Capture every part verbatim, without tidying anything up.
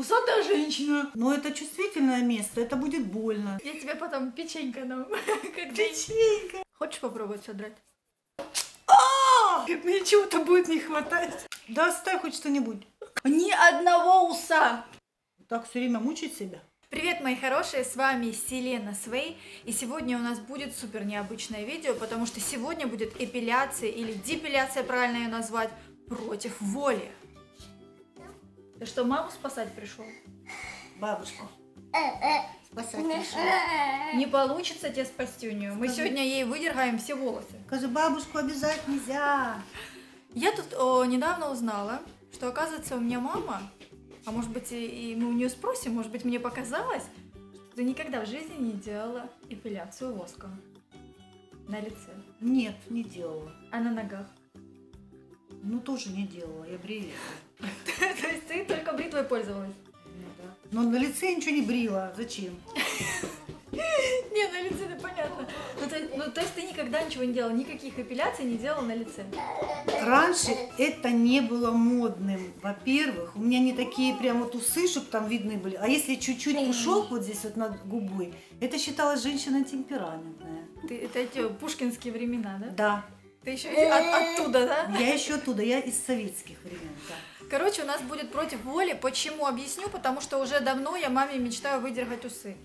Усатая женщина. Но это чувствительное место, это будет больно. Я тебе потом печенька дам. Печенька. Хочешь попробовать содрать? А! Мне чего-то будет не хватать. Да оставь хоть что-нибудь. Ни одного уса. Так все время мучить себя. Привет, мои хорошие, с вами Селена Свей, и сегодня у нас будет супер необычное видео, потому что сегодня будет эпиляция или депиляция, правильно ее назвать, против воли. Ты что, маму спасать пришел? Бабушку спасать пришел. Не получится тебе спасти у нее. Мы сегодня ей выдергаем все волосы. Скажи, бабушку обижать нельзя. Я тут о, недавно узнала, что оказывается у меня мама, а может быть и, и мы у нее спросим, может быть мне показалось, что ты никогда в жизни не делала эпиляцию воском на лице. Нет, не делала. А на ногах? Ну тоже не делала, я брею. То есть ты только бритвой пользовалась? Ну да. Но на лице я ничего не брила. Зачем? Не, на лице это понятно. Ну то, ну, то есть ты никогда ничего не делала, никаких эпиляций не делала на лице? Раньше это не было модным. Во-первых, у меня не такие прям вот усы, чтобы там видны были. А если чуть-чуть пушок вот здесь вот над губой, это считалось женщина темпераментная. Ты, это эти пушкинские времена, да? Да. Ты еще и от, оттуда, да? Я еще оттуда, я из советских времен, да. Короче, у нас будет против воли. Почему? Объясню, потому что уже давно я маме мечтаю выдергать усы.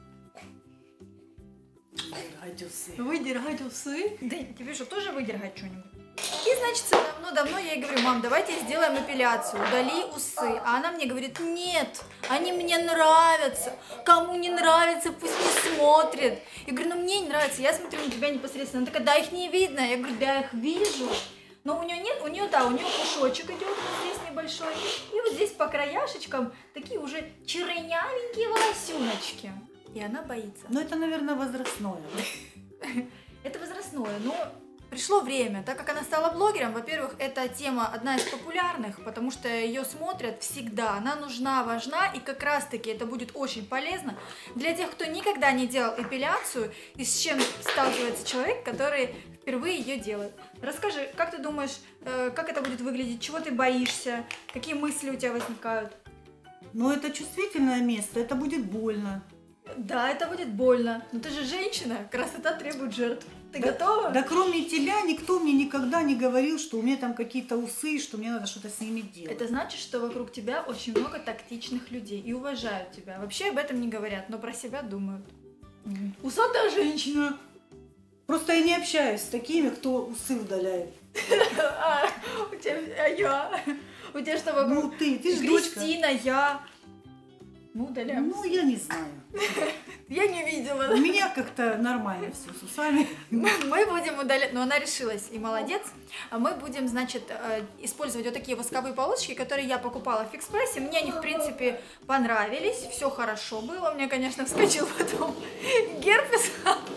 Выдергать усы. Выдергать усы? Да тебе что, тоже выдергать что-нибудь? И, значит, давно-давно я ей говорю: мам, давайте сделаем эпиляцию, удали усы. А она мне говорит: нет, они мне нравятся. Кому не нравится, пусть не смотрит. Я говорю: ну мне не нравится, я смотрю на тебя непосредственно. Она такая: да, их не видно. Я говорю: да, я их вижу. Но у нее нет, у нее, да, у нее пушочек идет вот здесь небольшой. И вот здесь по краяшечкам такие уже чернявенькие волосюночки. И она боится. Ну это, наверное, возрастное. Это возрастное, но пришло время. Так как она стала блогером, во-первых, эта тема одна из популярных, потому что ее смотрят всегда. Она нужна, важна, и как раз-таки это будет очень полезно для тех, кто никогда не делал эпиляцию и с чем сталкивается человек, который впервые ее делает. Расскажи, как ты думаешь, как это будет выглядеть, чего ты боишься, какие мысли у тебя возникают? Ну это чувствительное место, это будет больно. Да, это будет больно, но ты же женщина, красота требует жертв. Ты да, готова? Да кроме тебя никто мне никогда не говорил, что у меня там какие-то усы, что мне надо что-то с ними делать. Это значит, что вокруг тебя очень много тактичных людей и уважают тебя. Вообще об этом не говорят, но про себя думают. Mm-hmm. Усатая женщина. Просто я не общаюсь с такими, кто усы удаляет. А у тебя я. У тебя что вокруг? Ну ты, ты же дочка. Кристина, я. Мы удаляем. Ну я не знаю. Я не видела. У меня как-то нормально все с усами. Мы будем удалять, но она решилась, и молодец. А мы будем, значит, использовать вот такие восковые полосочки, которые я покупала в Фикс-прайсе. Мне они, в принципе, понравились, все хорошо было. Мне, конечно, вскочил потом герпес.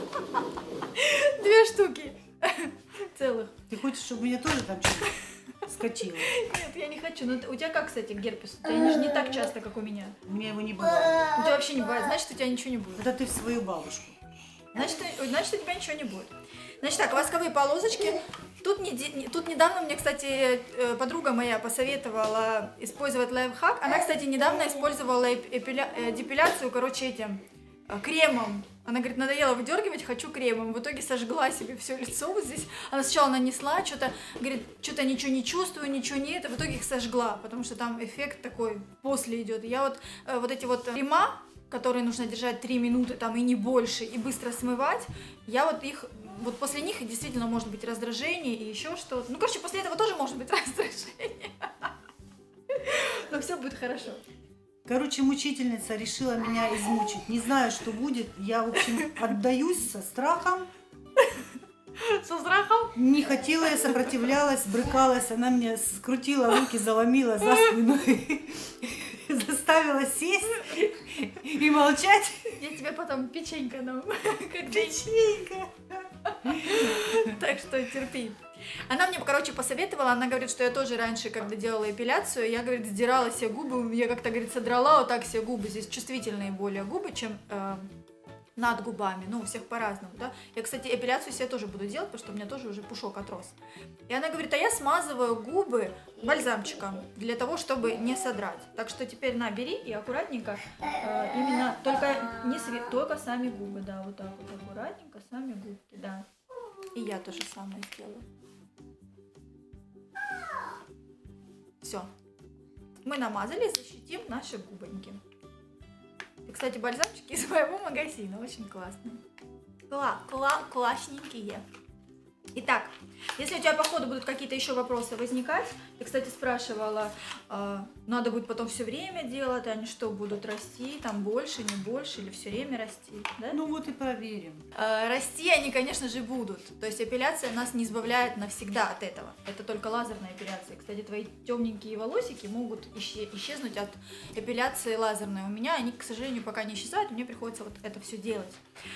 Две штуки целых. Ты хочешь, чтобы мне тоже там что-то скочило? Нет, я не хочу. Но у тебя как, кстати, герпес? У тебя не, не так часто, как у меня. У меня его не бывает. У тебя вообще не бывает, значит, у тебя ничего не будет. Это ты в свою бабушку. Значит, значит, у тебя ничего не будет. Значит так, восковые полосочки. Тут, не, тут недавно мне, кстати, подруга моя посоветовала использовать лайфхак. Она, кстати, недавно использовала эпиля... депиляцию, короче, этим кремом. Она говорит: надоело выдергивать, хочу кремом. В итоге сожгла себе все лицо вот здесь. Она сначала нанесла, что-то, говорит, что-то ничего не чувствую, ничего нет. В итоге их сожгла, потому что там эффект такой после идет. Я вот, вот эти вот крема, которые нужно держать три минуты там и не больше, и быстро смывать, я вот их, вот после них действительно может быть раздражение и еще что-то. Ну, короче, после этого тоже может быть раздражение. Но все будет хорошо. Короче, мучительница решила меня измучить. Не знаю, что будет. Я, в общем, отдаюсь со страхом. Со страхом? Не хотела, я сопротивлялась, брыкалась. Она мне скрутила руки, заломила за спину. Заставила сесть и молчать. Я тебе потом печенька дам. Как печенька. Так что терпи. Она мне, короче, посоветовала, она говорит, что я тоже раньше, когда делала эпиляцию, я, говорит, сдирала себе губы, я как-то, говорит, содрала вот так себе губы, здесь чувствительные более губы, чем, э, над губами, ну, у всех по-разному, да. Я, кстати, эпиляцию себе тоже буду делать, потому что у меня тоже уже пушок отрос. И она говорит, а я смазываю губы бальзамчиком для того, чтобы не содрать. Так что теперь на, бери и аккуратненько, э, именно только не свет, только сами губы, да, вот так вот аккуратненько, сами губки, да. И я то же самое сделаю. Все. Мы намазали, защитим наши губоньки. И, кстати, бальзамчики из моего магазина очень классные. Кла кла классненькие. Итак, если у тебя по ходу будут какие-то еще вопросы возникать, ты, кстати, спрашивала, э, надо будет потом все время делать, они что, будут расти, там больше, не больше, или все время расти, да? Ну вот и проверим. Э, расти они, конечно же, будут. То есть эпиляция нас не избавляет навсегда от этого. Это только лазерная эпиляция. Кстати, твои темненькие волосики могут исчезнуть от эпиляции лазерной. У меня они, к сожалению, пока не исчезают, мне приходится вот это все делать.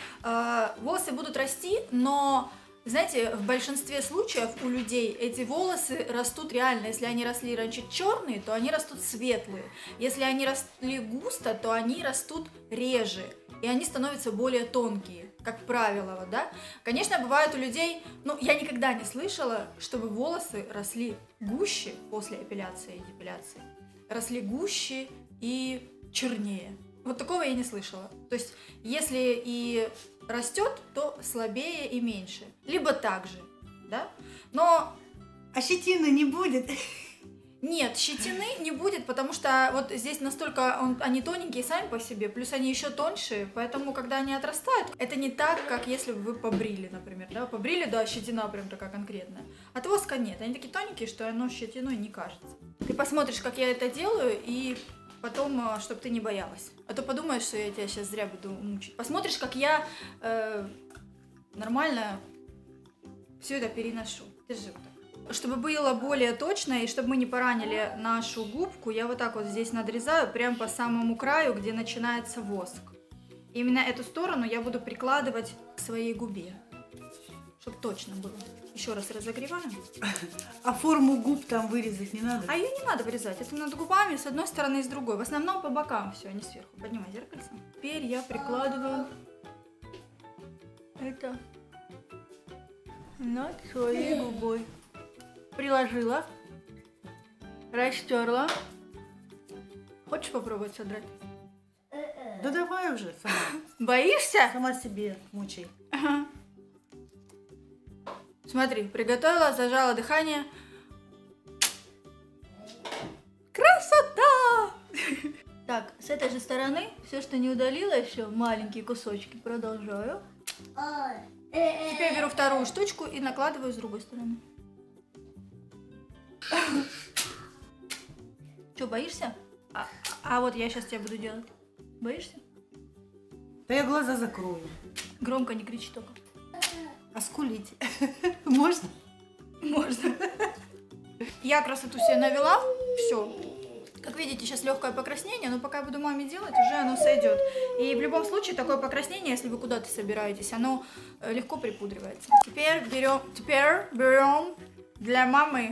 Э, волосы будут расти, но... Знаете, в большинстве случаев у людей эти волосы растут реально. Если они росли раньше черные, то они растут светлые. Если они росли густо, то они растут реже. И они становятся более тонкие, как правило, вот, да? Конечно, бывает у людей, ну, я никогда не слышала, чтобы волосы росли гуще после эпиляции и депиляции. Росли гуще и чернее. Вот такого я не слышала. То есть, если и растет, то слабее и меньше. Либо так же, да? Но... А щетины не будет? Нет, щетины не будет, потому что вот здесь настолько он, они тоненькие сами по себе, плюс они еще тоньше, поэтому, когда они отрастают, это не так, как если бы вы побрили, например, да? Побрили, да, щетина прям такая конкретная. От воска нет, они такие тоненькие, что оно щетиной не кажется. Ты посмотришь, как я это делаю, и... Потом, чтобы ты не боялась. А то подумаешь, что я тебя сейчас зря буду мучить. Посмотришь, как я э, нормально все это переношу. Держи вот так. Чтобы было более точно, и чтобы мы не поранили нашу губку, я вот так вот здесь надрезаю, прям по самому краю, где начинается воск. Именно эту сторону я буду прикладывать к своей губе, чтобы точно было. Еще раз разогреваем. А форму губ там вырезать не надо? А ее не надо вырезать. Это над губами с одной стороны и с другой. В основном по бокам все, а не сверху. Поднимай зеркальце. Теперь я прикладываю это над своей губой. Приложила. Растерла. Хочешь попробовать содрать? Да давай уже сама. Боишься? Сама себе мучай. Ага. Смотри, приготовила, зажала дыхание. Красота! Так, с этой же стороны все, что не удалила еще, маленькие кусочки, продолжаю. Теперь беру вторую штучку и накладываю с другой стороны. Че, боишься? А, а вот я сейчас тебя буду делать. Боишься? Да я глаза закрою. Громко не кричи только. А скулить можно? Можно. Я красоту себе навела. Все. Как видите, сейчас легкое покраснение, но пока я буду маме делать, уже оно сойдет. И в любом случае такое покраснение, если вы куда-то собираетесь, оно легко припудривается. Теперь берем, теперь берем для мамы.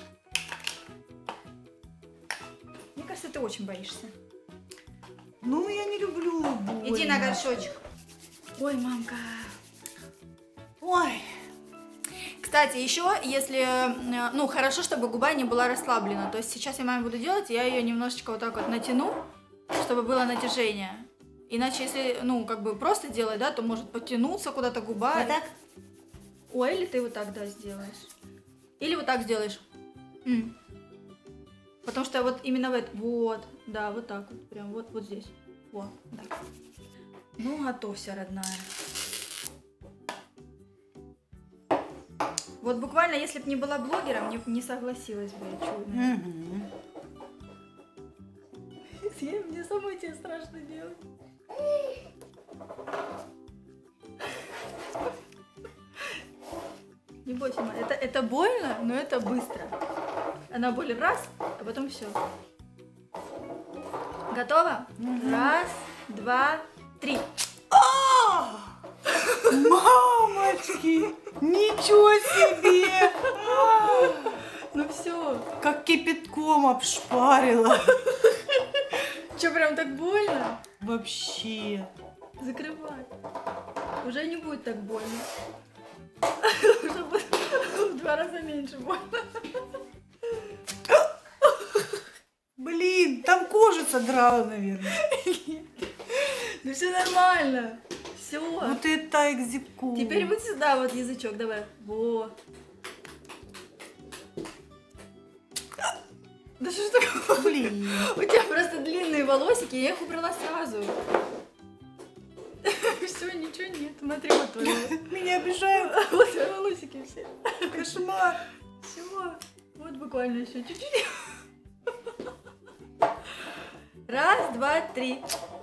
Мне кажется, ты очень боишься. Ну, я не люблю больно. Иди на горшочек. Ой, мамка. Ой. Кстати, еще, если, ну, хорошо, чтобы губа не была расслаблена. То есть сейчас я маме буду делать, я ее немножечко вот так вот натяну, чтобы было натяжение. Иначе, если, ну, как бы просто делать, да, то может потянуться куда-то губа. Вот так? Ой, или ты вот так, да, сделаешь. Или вот так сделаешь. М. Потому что вот именно в это, вот, да, вот так вот, прям вот, вот здесь. Вот, да. Ну, готовься, родная. Вот буквально, если бы не была блогером, не, не согласилась бы я чудно. Угу. Мне самой тебе страшно делать. Не бойся, мама. Это, это больно, но это быстро. Она боль раз, а потом все. Готово? Угу. Раз, два, три. А! Мамочки! Ничего себе! Ну все. Как кипятком обшпарила. Че, прям так больно? Вообще. Закрывай. Уже не будет так больно. Уже будет в два раза меньше больно. Блин, там кожа содрала, наверное. Ну все нормально. Все. Вот это экзекут. Теперь вот сюда вот язычок, давай. Во. Да что ж такое? Блин. У тебя просто длинные волосики, я их убрала сразу. Все, ничего нет. Смотри, вот твои. Меня обижают. Вот твои волосики все. Кошмар. Все. Вот буквально еще чуть-чуть. Раз, два, три.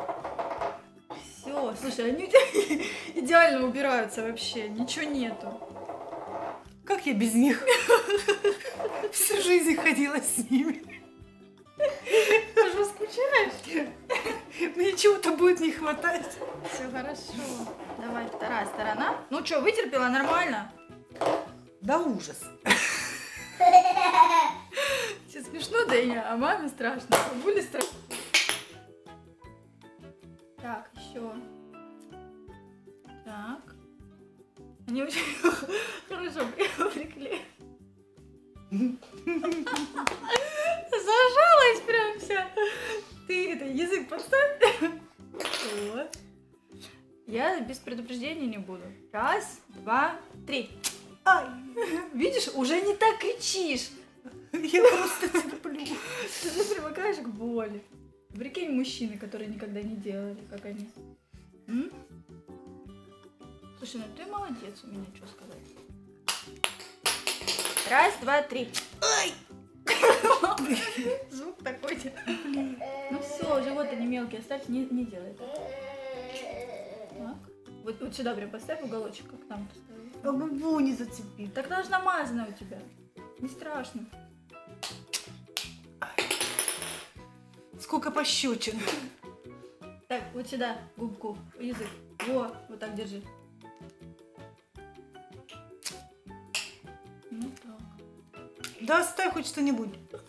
Все. Слушай, они у тебя идеально убираются вообще. Ничего нету. Как я без них? Всю жизнь ходила с ними. Ты же скучаешь? Мне чего-то будет не хватать. Все хорошо. Давай, вторая сторона. Ну что, вытерпела нормально? Да ужас. Тебе смешно, да и а маме страшно. Бабуле страшно. Так, еще. Так. Они очень хорошо приклеили. Зажалась прям вся. Ты это, язык подставь. Вот. Я без предупреждения не буду. Раз, два, три. Ай, Видишь, уже не так кричишь. я просто терплю. Ты же привыкаешь к боли. Прикинь, мужчины, которые никогда не делали, как они. М? Слушай, ну ты молодец, у меня что сказать. Раз, два, три. Ай! Звук такой. Ну все, живот-то не мелкий, оставь, не, не делай. Так. Вот, вот сюда прям поставь уголочек, как там ты ставила. А губу не зацепит. Так она же намазана у тебя. Не страшно. Сколько пощечин. Так, вот сюда губку, язык. Во, вот так держи. Ну так. Да оставь хоть что-нибудь.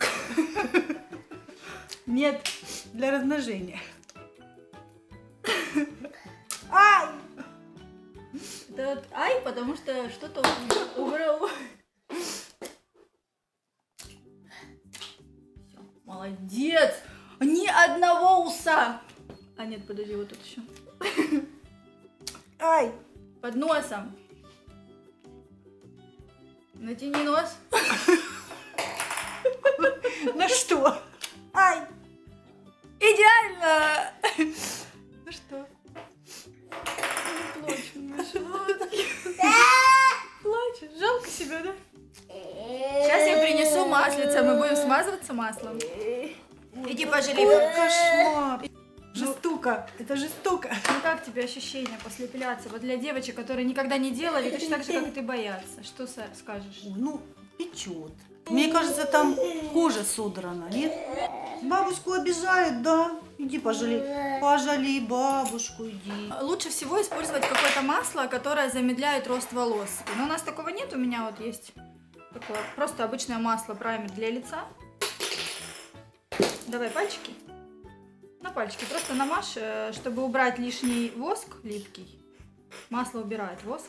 Нет. Для размножения. Ай! Это вот ай, потому что что-то убрал. Все, молодец! Ни одного уса! А нет, подожди, вот тут еще. Ай! Под носом. Натяни нос. На что? Ай! Идеально! Ну что? Не плачь, мои сладкие. Плачешь? Жалко себя, да? Сейчас я принесу маслица, мы будем смазываться маслом. Иди пожалей. Ой, кошмар! Жестоко, это жестоко. Ну как тебе ощущения после эпиляции? Вот для девочек, которые никогда не делали, точно так же, как и ты, боятся. Что скажешь? Ну, печет. Мне кажется, там кожа содрана, нет? Бабушку обижают, да? Иди пожалей. Пожалей бабушку, иди. Лучше всего использовать какое-то масло, которое замедляет рост волос. Но у нас такого нет, у меня вот есть такое просто обычное масло праймер для лица. Давай пальчики. На пальчики просто намажь, чтобы убрать лишний воск липкий. Масло убирает воск.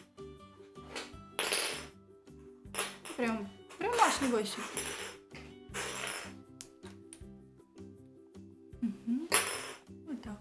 Прям, прям маш, не бойся. Угу. Вот так.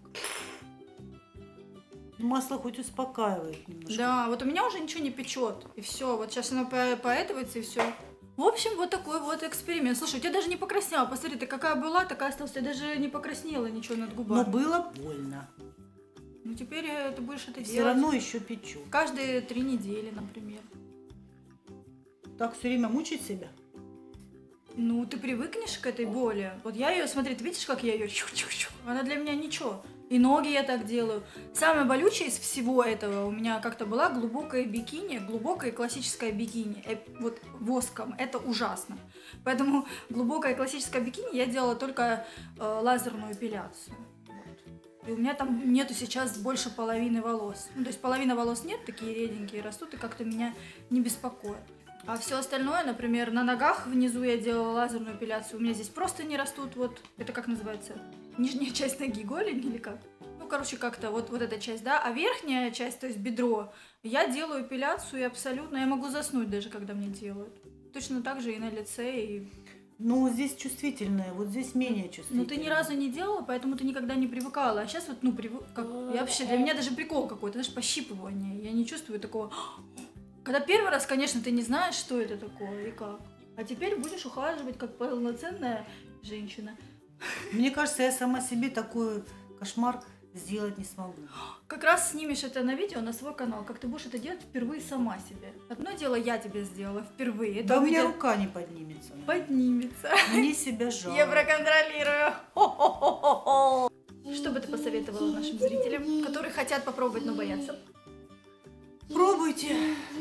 Масло хоть успокаивает немножко. Да, вот у меня уже ничего не печет. И все, вот сейчас оно по- поэтывается и все. В общем, вот такой вот эксперимент. Слушай, у тебя даже не покраснела. Посмотри, ты какая была, такая осталась. У тебя даже не покраснела ничего над губами. Но было больно. Ну теперь э, ты будешь это Все делать. равно еще печет. Каждые три недели, например. Так все время мучить себя? Ну, ты привыкнешь к этой боли. Вот я ее, смотри, ты видишь, как я ее... Она для меня ничего. И ноги я так делаю. Самое болючее из всего этого у меня как-то была глубокая бикини, глубокая классическая бикини. Э, вот воском. Это ужасно. Поэтому глубокая классическая бикини я делала только э, лазерную эпиляцию. Вот. И у меня там нету сейчас больше половины волос. Ну, то есть половина волос нет, такие реденькие растут, и как-то меня не беспокоит. А все остальное, например, на ногах внизу я делала лазерную эпиляцию. У меня здесь просто не растут, вот, это как называется? Нижняя часть ноги, голень или как? Ну, короче, как-то вот, вот эта часть, да, а верхняя часть, то есть бедро, я делаю эпиляцию и абсолютно, я могу заснуть даже, когда мне делают. Точно так же и на лице, и... Ну, здесь чувствительное, вот здесь менее чувствительное. Ну, ты ни разу не делала, поэтому ты никогда не привыкала. А сейчас вот, ну, привык... Как... Я вообще, для меня даже прикол какой-то, знаешь, пощипывание. Я не чувствую такого... Когда первый раз, конечно, ты не знаешь, что это такое и как. А теперь будешь ухаживать как полноценная женщина. Мне кажется, я сама себе такой кошмар сделать не смогу. Как раз снимешь это на видео на свой канал, как ты будешь это делать впервые сама себе. Одно дело я тебе сделала впервые. Это Да у меня увидят... рука не поднимется. Поднимется. Мне себя жалко. Я проконтролирую. Хо-хо-хо-хо-хо. Что бы ты посоветовала нашим зрителям, которые хотят попробовать, но боятся? Пробуйте.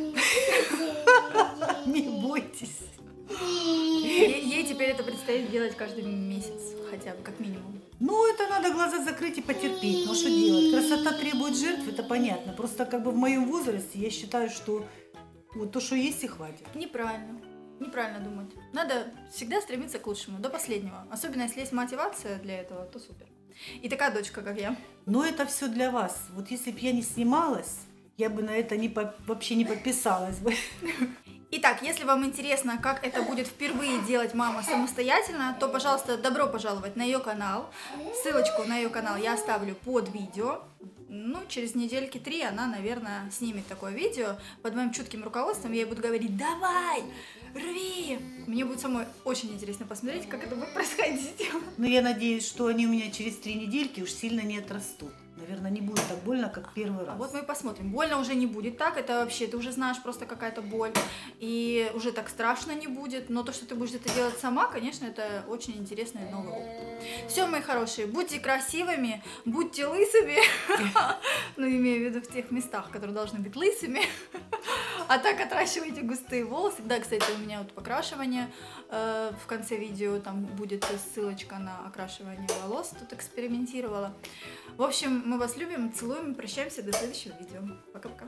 Не бойтесь. Ей, ей теперь это предстоит делать каждый месяц, хотя бы, как минимум. Ну, это надо глаза закрыть и потерпеть. Ну, что делать? Красота требует жертв, это понятно. Просто как бы в моем возрасте я считаю, что вот то, что есть, и хватит. Неправильно. Неправильно думать. Надо всегда стремиться к лучшему, до последнего. Особенно, если есть мотивация для этого, то супер. И такая дочка, как я. Но это все для вас. Вот если бы я не снималась, я бы на это не по... вообще не подписалась бы. Итак, если вам интересно, как это будет впервые делать мама самостоятельно, то, пожалуйста, добро пожаловать на ее канал. Ссылочку на ее канал я оставлю под видео. Ну, через недельки три она, наверное, снимет такое видео. Под моим чутким руководством я ей буду говорить: давай, рви! Мне будет самой очень интересно посмотреть, как это будет происходить. Но я надеюсь, что они у меня через три недельки уж сильно не отрастут. Наверное, не будет так больно, как первый раз. А вот мы и посмотрим. Больно уже не будет так, это вообще, ты уже знаешь, просто какая-то боль. И уже так страшно не будет. Но то, что ты будешь это делать сама, конечно, это очень интересный новый опыт. Все, мои хорошие, будьте красивыми, будьте лысыми. Ну, имею в виду в тех местах, которые должны быть лысыми. А так отращивайте густые волосы. Да, кстати, у меня вот покрашивание э, в конце видео, там будет ссылочка на окрашивание волос, тут экспериментировала. В общем, мы вас любим, целуем, прощаемся, до следующего видео. Пока-пока.